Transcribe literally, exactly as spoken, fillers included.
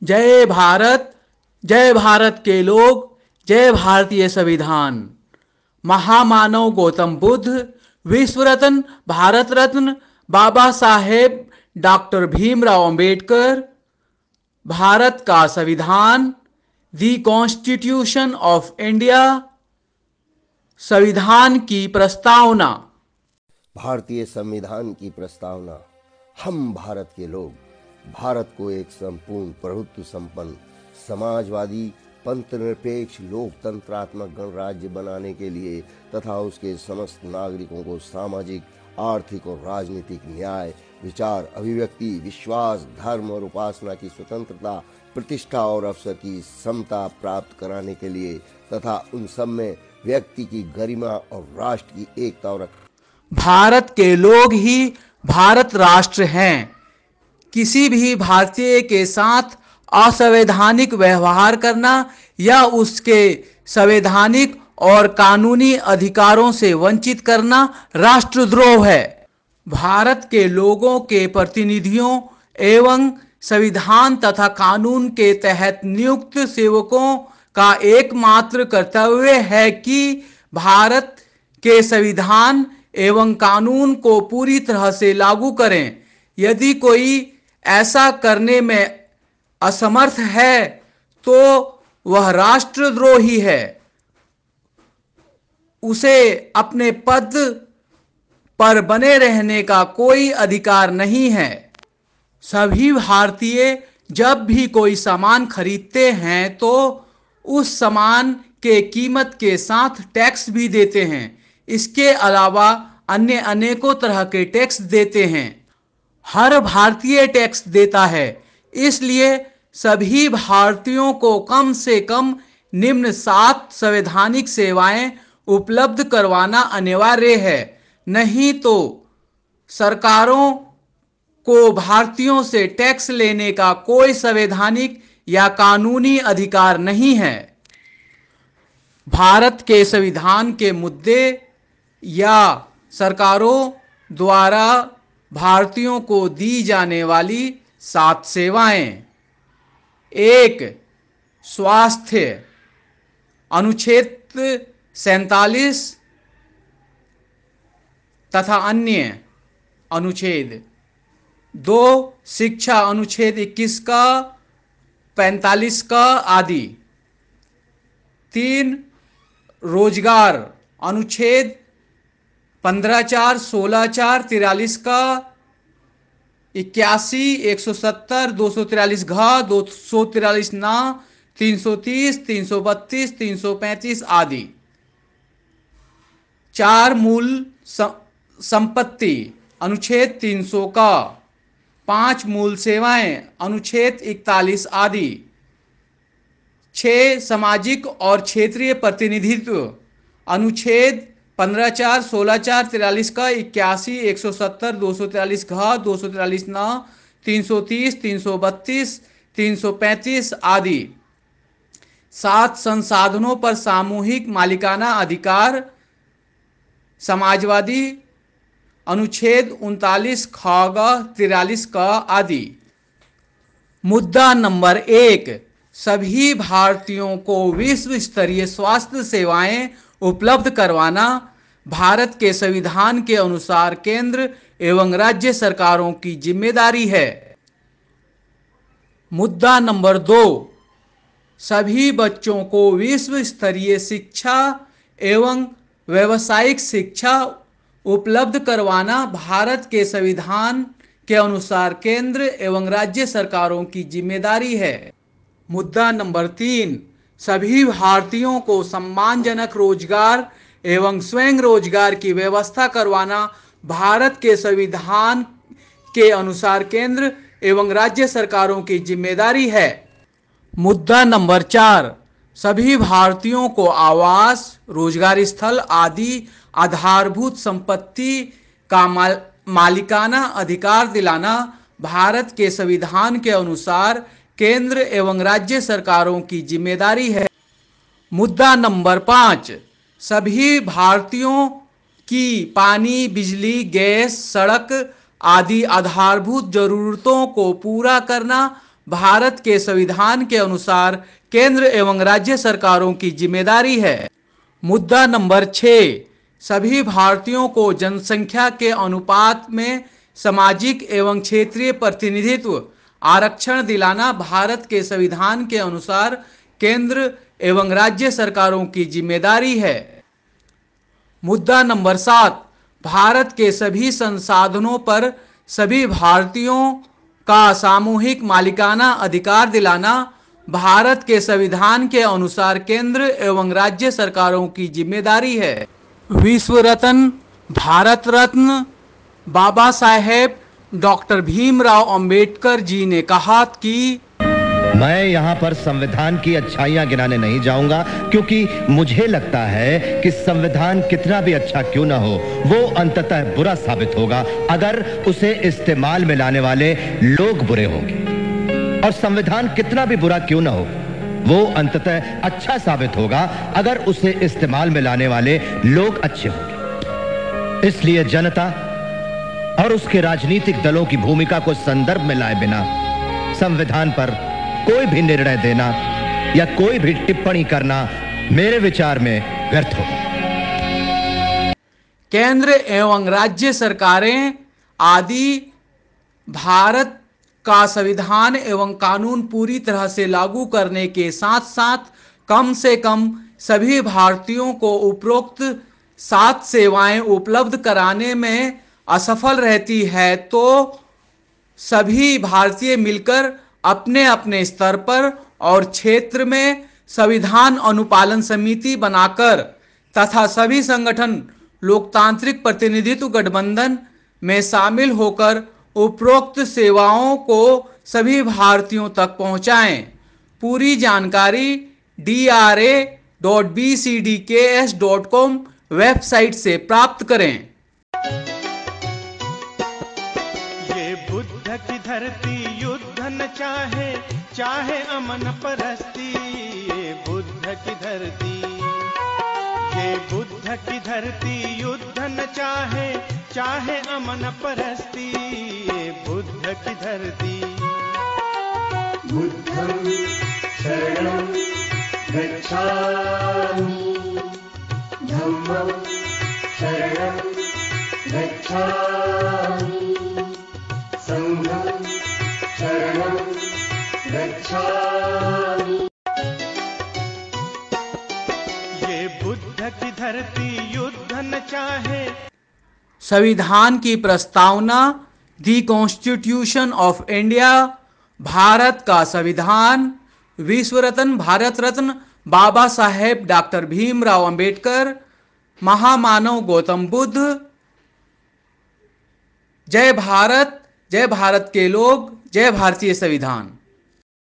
जय भारत, जय भारत के लोग, जय भारतीय संविधान। महामानव गौतम बुद्ध, विश्व रत्न, भारत रत्न बाबा साहेब डॉक्टर भीमराव अंबेडकर, भारत का संविधान, दी कॉन्स्टिट्यूशन ऑफ इंडिया, संविधान की प्रस्तावना। भारतीय संविधान की प्रस्तावना। हम भारत के लोग भारत को एक संपूर्ण प्रभुत्व संपन्न समाजवादी पंथनिरपेक्ष लोकतंत्रात्मक गणराज्य बनाने के लिए तथा उसके समस्त नागरिकों को सामाजिक, आर्थिक और राजनीतिक न्याय, विचार, अभिव्यक्ति, विश्वास, धर्म और उपासना की स्वतंत्रता, प्रतिष्ठा और अवसर की समता प्राप्त कराने के लिए तथा उन सब में व्यक्ति की गरिमा और राष्ट्र की एकता और भारत के लोग ही भारत राष्ट्र हैं। किसी भी भारतीय के साथ असंवैधानिक व्यवहार करना या उसके संवैधानिक और कानूनी अधिकारों से वंचित करना राष्ट्रद्रोह है। भारत के लोगों के प्रतिनिधियों एवं संविधान तथा कानून के तहत नियुक्त सेवकों का एकमात्र कर्तव्य है कि भारत के संविधान एवं कानून को पूरी तरह से लागू करें। यदि कोई ऐसा करने में असमर्थ है तो वह राष्ट्रद्रोही है। उसे अपने पद पर बने रहने का कोई अधिकार नहीं है। सभी भारतीय जब भी कोई सामान खरीदते हैं तो उस सामान के कीमत के साथ टैक्स भी देते हैं। इसके अलावा अन्य अनेकों तरह के टैक्स देते हैं। हर भारतीय टैक्स देता है, इसलिए सभी भारतीयों को कम से कम निम्न सात संवैधानिक सेवाएं उपलब्ध करवाना अनिवार्य है। नहीं तो सरकारों को भारतीयों से टैक्स लेने का कोई संवैधानिक या कानूनी अधिकार नहीं है। भारत के संविधान के मुद्दे या सरकारों द्वारा भारतीयों को दी जाने वाली सात सेवाएं। एक, स्वास्थ्य, अनुच्छेद सैंतालीस तथा अन्य अनुच्छेद। दो, शिक्षा, अनुच्छेद इक्कीस का, पैंतालीस का आदि। तीन, रोजगार, अनुच्छेद पंद्रह चार, सोलह चार, तिरालीस का, इक्यासी, एक सौ सत्तर, दो सौ तिरालीस घ, दो सौ तिरालीस ना, तीन सौ तीस, तीन सौ बत्तीस, तीन सौ पैंतीस आदि। चार, मूल संपत्ति, अनुच्छेद तीन सौ का। पांच, मूल सेवाएं, अनुच्छेद इकतालीस आदि। छह, सामाजिक और क्षेत्रीय प्रतिनिधित्व, अनुच्छेद पंद्रह चार, सोलह चार, तिरालीस का, इक्यासी, एक सौ सत्तर, दो सौ तिरालीस घ, दो सौ तिरालीस न, तीन सौ तीस, तीन सौ बत्तीस, तीन सौ पैंतीस आदि। सात, संसाधनों पर सामूहिक मालिकाना अधिकार, समाजवादी, अनुच्छेद उनतालीस ख, तिरालीस का आदि। मुद्दा नंबर एक, सभी भारतीयों को विश्व स्तरीय स्वास्थ्य सेवाएं उपलब्ध करवाना भारत के संविधान के अनुसार केंद्र एवं राज्य सरकारों की जिम्मेदारी है। मुद्दा नंबर दो, सभी बच्चों को विश्व स्तरीय शिक्षा एवं व्यावसायिक शिक्षा उपलब्ध करवाना भारत के संविधान के अनुसार केंद्र एवं राज्य सरकारों की जिम्मेदारी है। मुद्दा नंबर तीन, सभी भारतीयों को सम्मानजनक रोजगार एवं स्वयं रोजगार की व्यवस्था करवाना भारत के संविधान के अनुसार केंद्र एवं राज्य सरकारों की जिम्मेदारी है। मुद्दा नंबर चार, सभी भारतीयों को आवास, रोजगार स्थल आदि आधारभूत संपत्ति का माल, मालिकाना अधिकार दिलाना भारत के संविधान के अनुसार केंद्र एवं राज्य सरकारों की जिम्मेदारी है। मुद्दा नंबर पाँच, सभी भारतीयों की पानी, बिजली, गैस, सड़क आदि आधारभूत जरूरतों को पूरा करना भारत के संविधान के अनुसार केंद्र एवं राज्य सरकारों की जिम्मेदारी है। मुद्दा नंबर छः, सभी भारतीयों को जनसंख्या के अनुपात में सामाजिक एवं क्षेत्रीय प्रतिनिधित्व आरक्षण दिलाना भारत के संविधान के अनुसार केंद्र एवं राज्य सरकारों की जिम्मेदारी है। मुद्दा नंबर सात, भारत के सभी संसाधनों पर सभी भारतीयों का सामूहिक मालिकाना अधिकार दिलाना भारत के संविधान के अनुसार केंद्र एवं राज्य सरकारों की जिम्मेदारी है। विश्व रत्न, भारत रत्न बाबा साहेब डॉक्टर भीमराव अंबेडकर जी ने कहा कि मैं यहाँ पर संविधान की अच्छाइयाँ गिनाने नहीं जाऊंगा, क्योंकि मुझे लगता है कि संविधान कितना भी अच्छा क्यों ना हो, वो अंततः बुरा साबित होगा अगर उसे इस्तेमाल में लाने वाले लोग बुरे होंगे, और संविधान कितना भी बुरा क्यों ना हो, वो अंततः अच्छा साबित होगा अगर उसे इस्तेमाल में लाने वाले लोग अच्छे होंगे। इसलिए जनता और उसके राजनीतिक दलों की भूमिका को संदर्भ में लाए बिना संविधान पर कोई भी निर्णय देना या कोई भी टिप्पणी करना मेरे विचार में व्यर्थ होगा। केंद्र एवं राज्य सरकारें आदि भारत का संविधान एवं कानून पूरी तरह से लागू करने के साथ साथ कम से कम सभी भारतीयों को उपरोक्त सात सेवाएं उपलब्ध कराने में असफल रहती है, तो सभी भारतीय मिलकर अपने अपने स्तर पर और क्षेत्र में संविधान अनुपालन समिति बनाकर तथा सभी संगठन लोकतांत्रिक प्रतिनिधित्व गठबंधन में शामिल होकर उपरोक्त सेवाओं को सभी भारतीयों तक पहुंचाएं। पूरी जानकारी D R A dot B C D K S dot com website से प्राप्त करें। ये बुद्ध की धरती युद्ध न चाहे, चाहे अमन परस्ती। ये बुद्ध की धरती, ये बुद्ध की धरती युद्ध न चाहे, चाहे अमन परस्ती। ये बुद्ध की धरती। बुद्धं शरणं गच्छामि, धम्मं शरणं गच्छामि, संघं शरणं गच्छामि। ये बुद्ध की धरती युद्ध न चाहे। संविधान की प्रस्तावना, the constitution of India, Bharat का संविधान, विश्व रत्न भारत रत्न बाबा साहेब डॉक्टर भीमराव अंबेडकर, महामानव गौतम बुद्ध। जय भारत, जय भारत के लोग, जय भारतीय संविधान।